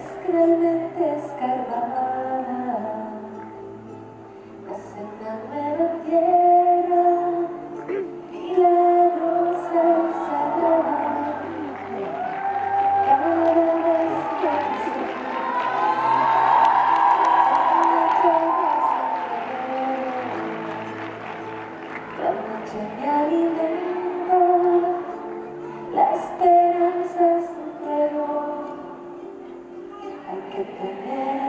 realmente escarbada, nace una nueva tierra, milagrosa y sagrada. Cada vez que la noche me alimenta, la esperanza es un reloj, hay que tener